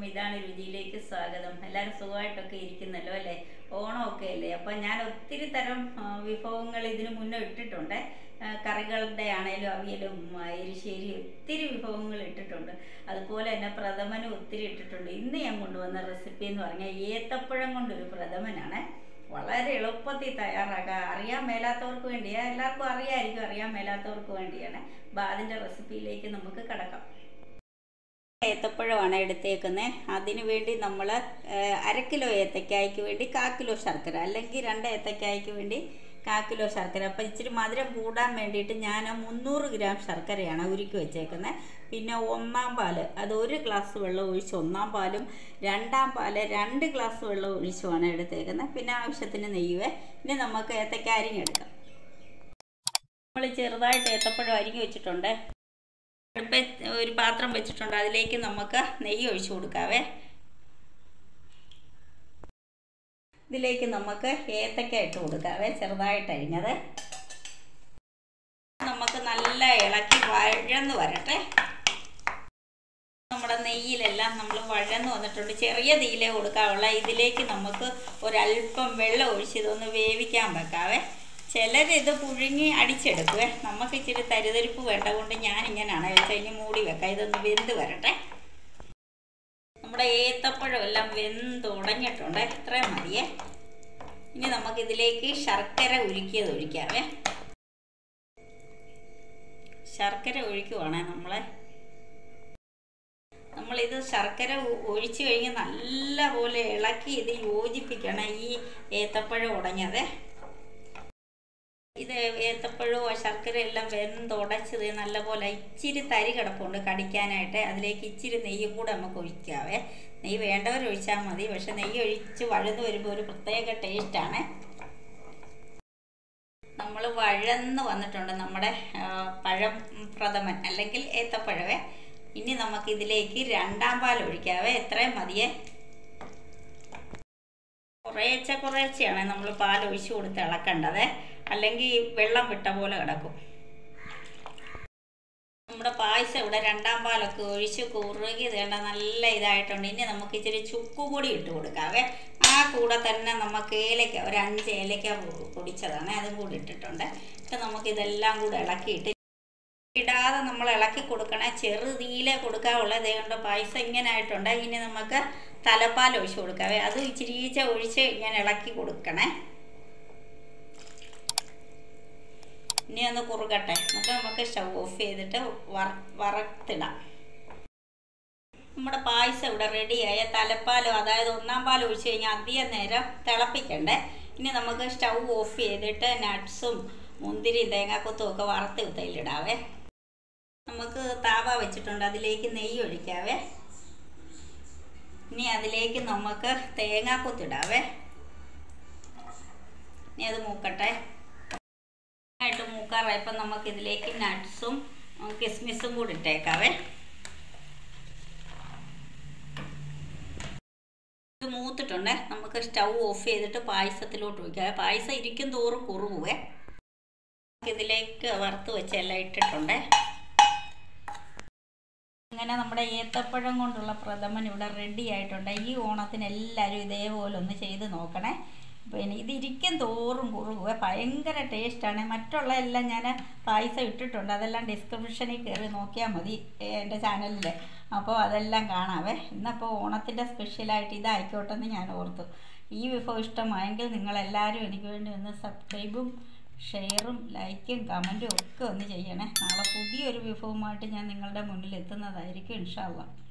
ഇതാണ് രുചിയിലേക്ക് സ്വാഗതം. എല്ലാവരും സുഖമായിട്ടൊക്കെ ഇരിക്കുന്നല്ലോ അല്ലേ? ഓണമൊക്കെ അല്ലേ? അപ്പം ഞാൻ ഒത്തിരി തരം വിഭവങ്ങൾ ഇതിനു മുന്നേ ഇട്ടിട്ടുണ്ട്. കറികളുടെ ആണേലും അവിയലും എരിശ്ശേരി ഒത്തിരി വിഭവങ്ങൾ ഇട്ടിട്ടുണ്ട്. അതുപോലെ തന്നെ പ്രഥമനും ഒത്തിരി ഇട്ടിട്ടുണ്ട്. ഇന്ന് ഞാൻ കൊണ്ടുവന്ന റെസിപ്പി എന്ന് പറഞ്ഞാൽ ഏത്തപ്പഴം കൊണ്ടൊരു പ്രഥമനാണ്. വളരെ എളുപ്പത്തിൽ തയ്യാറാക്കാം. അറിയാൻ മേലാത്തവർക്ക് വേണ്ടിയാണ്, എല്ലാവർക്കും അറിയാമായിരിക്കും, അറിയാൻ മേലാത്തവർക്ക് വേണ്ടിയാണ്. അതിൻ്റെ റെസിപ്പിയിലേക്ക് നമുക്ക് കടക്കാം. ഏത്തപ്പഴമാണ് എടുത്തേക്കുന്നത്. അതിനു വേണ്ടി നമ്മൾ 1/2 കിലോ ഏത്തക്കായ്ക്ക് വേണ്ടി 1/4 കിലോ ശർക്കര, അല്ലെങ്കിൽ 2 ഏത്തക്കായ്ക്ക് വേണ്ടി 1/4 കിലോ ശർക്കര. അപ്പം ഇച്ചിരി മധുരം കൂടാൻ വേണ്ടിയിട്ട് ഞാൻ 300 ഗ്രാം ശർക്കരയാണ് ഉരുക്കി വെച്ചേക്കുന്നത്. പിന്നെ 1-ാം പാല്, അത് 1 ഗ്ലാസ് വെള്ളം ഒഴിച്ച് 1-ാം പാലും 2-ാം പാല് 2 ഗ്ലാസ് വെള്ളം ഒഴിച്ചുമാണ് എടുത്തേക്കുന്നത്. പിന്നെ ആവശ്യത്തിന് നെയ്യ്. ഇനി നമുക്ക് ഏത്തക്ക അരിഞ്ഞെടുക്കാം. നമ്മൾ ചെറുതായിട്ട് ഏത്തപ്പഴം അരിഞ്ഞ് വെച്ചിട്ടുണ്ട്. ഒരു പാത്രം വെച്ചിട്ടുണ്ട്. അതിലേക്ക് നമുക്ക് നെയ്യ് ഒഴിച്ചു കൊടുക്കാവേ. ഇതിലേക്ക് നമുക്ക് ഏത്തക്ക ഇട്ട് കൊടുക്കാവേ, ചെറുതായിട്ട് അരിഞ്ഞത്. നമുക്ക് നല്ല ഇളക്കി വഴന്ന് വരട്ടെ. നമ്മുടെ നെയ്യിലെല്ലാം നമ്മൾ വഴന്ന് വന്നിട്ടുണ്ട്. ചെറിയ തീയിലേ കൊടുക്കാവുള്ള. ഇതിലേക്ക് നമുക്ക് ഒരല്പം വെള്ളം ഒഴിച്ച് ഇതൊന്ന് വേവിക്കാൻ വെക്കാവേ. ചിലരിത് പുഴുങ്ങി അടിച്ചെടുക്കുവേ. നമുക്ക് ഇച്ചിരി തരിതരിപ്പ് വേണ്ട കൊണ്ട് ഞാനിങ്ങനെയാണ് കഴിഞ്ഞ് മൂടി വെക്കാം. ഇതൊന്ന് വെന്ത് വരട്ടെ. നമ്മുടെ ഏത്തപ്പഴം എല്ലാം വെന്തുടഞ്ഞിട്ടുണ്ട്. ഇത്രയും മതിയേ. ഇനി നമുക്കിതിലേക്ക് ശർക്കര ഉരുക്കിയത് ഒഴിക്കാവേ. ശർക്കര ഒഴിക്കുവാണേ നമ്മളിത് ശർക്കര ഒഴിച്ചു കഴിഞ്ഞ് നല്ലപോലെ ഇളക്കി ഇത് യോജിപ്പിക്കണം. ഈ ഏത്തപ്പഴം ഉടഞ്ഞത്, ഇത് ഏത്തപ്പഴവും ശർക്കര എല്ലാം വെന്തുടച്ചത് നല്ലപോലെ ഇച്ചിരി തരി കിടപ്പുണ്ട് കടിക്കാനായിട്ട്. അതിലേക്ക് ഇച്ചിരി നെയ്യും കൂടെ നമുക്ക് ഒഴിക്കാവേ. നെയ്യ് വേണ്ടവർ ഒഴിച്ചാൽ മതി. പക്ഷെ നെയ്യ് ഒഴിച്ച് വഴന്ന് വരുമ്പോൾ ഒരു പ്രത്യേക ടേസ്റ്റാണ്. നമ്മൾ വഴന്ന് വന്നിട്ടുണ്ട് നമ്മുടെ പഴം പ്രഥമൻ അല്ലെങ്കിൽ ഏത്തപ്പഴവേ. ഇനി നമുക്കിതിലേക്ക് 2-ാം പാൽ ഒഴിക്കാവേ. എത്രയും മതിയേ. കുറേശ്ശെയാണ് നമ്മൾ പാൽ ഒഴിച്ചു കൊടുത്ത് ഇളക്കേണ്ടത്, അല്ലെങ്കിൽ വെള്ളം വിട്ട പോലെ കിടക്കും. നമ്മുടെ പായസം ഇവിടെ 2-ാം പാലൊക്കെ ഒഴിച്ച് കുറുകി വേണ്ട നല്ല ഇതായിട്ടുണ്ട്. ഇനി നമുക്ക് ഇച്ചിരി ചുക്കുപൊടി ഇട്ട് കൊടുക്കാവേ. ആ കൂടെ തന്നെ നമുക്ക് ഏലക്ക, ഒരു 5 ഏലക്ക പൊടിച്ചതാണ്, അതും കൂടി ഇട്ടിട്ടുണ്ട്. എന്നിട്ട് നമുക്കിതെല്ലാം കൂടെ ഇളക്കിയിട്ട് ഇടാതെ നമ്മൾ ഇളക്കി കൊടുക്കണേ. ചെറുതീയിലേ കൊടുക്കാവുള്ളത് കൊണ്ട് പായസം ഇങ്ങനെ ആയിട്ടുണ്ട്. ഇനി നമുക്ക് തലപ്പാൽ ഒഴിച്ച് കൊടുക്കാവേ. അതും ഇച്ചിരി ഒഴിച്ച് ഇങ്ങനെ ഇളക്കി കൊടുക്കണേ. ഇനി ഒന്ന് കുറുകട്ടെ. എന്നിട്ട് നമുക്ക് സ്റ്റൗ ഓഫ് ചെയ്തിട്ട് വറുത്തിടാം. നമ്മുടെ പായസം ഇവിടെ റെഡിയായ തലപ്പാലോ, അതായത് 1-ാം പാൽ ഒഴിച്ച് കഴിഞ്ഞാൽ അധികം നേരം തിളപ്പിക്കണ്ടേ. ഇനി നമുക്ക് സ്റ്റൗ ഓഫ് ചെയ്തിട്ട് നട്ട്സും മുന്തിരിയും തേങ്ങാക്കൊത്തും ഒക്കെ വറുത്ത് വിത്തയിലിടാവേ. നമുക്ക് താവ വെച്ചിട്ടുണ്ട്. അതിലേക്ക് നെയ്യ് ഒഴിക്കാവേ. ഇനി അതിലേക്ക് നമുക്ക് തേങ്ങാക്കൊത്തിടാവേ. ഇനി അത് മൂക്കട്ടെ. ആയിട്ട് മൂക്കാറായപ്പോൾ നമുക്കിതിലേക്ക് നട്ട്സും കിസ്മിസും കൂടി ഇട്ടേക്കാവേ. ഇത് മൂത്തിട്ടുണ്ട്. നമുക്ക് സ്റ്റൗ ഓഫ് ചെയ്തിട്ട് പായസത്തിലോട്ട് ഒഴിക്കാവേ. പായസം ഇരിക്കും തോറും കുറുകുവേ. ഇതിലേക്ക് വറുത്ത് വെച്ചെല്ലാം ഇട്ടിട്ടുണ്ട്. അങ്ങനെ നമ്മുടെ ഏത്തപ്പഴം കൊണ്ടുള്ള പ്രഥമൻ ഇവിടെ റെഡി ആയിട്ടുണ്ട്. ഈ ഓണത്തിന് എല്ലാവരും ഇതേപോലെ ഒന്ന് ചെയ്ത് നോക്കണേ. പിന്നെ ഇതിരിക്കും തോറും കുറുകുക, ഭയങ്കര ടേസ്റ്റാണ്. മറ്റുള്ള എല്ലാം ഞാൻ പായസം ഇട്ടിട്ടുണ്ട്. അതെല്ലാം ഡിസ്ക്രിപ്ഷനിൽ കയറി നോക്കിയാൽ മതി എൻ്റെ ചാനലിൽ. അപ്പോൾ അതെല്ലാം കാണാവേ. ഇന്നപ്പോൾ ഓണത്തിൻ്റെ സ്പെഷ്യലായിട്ട് ഇതായിക്കോട്ടെ എന്ന് ഞാൻ ഓർത്തു. ഈ വിഭവം ഇഷ്ടമായെങ്കിൽ നിങ്ങളെല്ലാവരും എനിക്ക് വേണ്ടി ഒന്ന് സബ്സ്ക്രൈബും ഷെയറും ലൈക്കും കമൻറ്റും ഒക്കെ ഒന്ന് ചെയ്യണേ. നാളെ പുതിയൊരു വിഭവമായിട്ട് ഞാൻ നിങ്ങളുടെ മുന്നിൽ എത്തുന്നതായിരിക്കും ഇൻഷാ അല്ലാഹ്.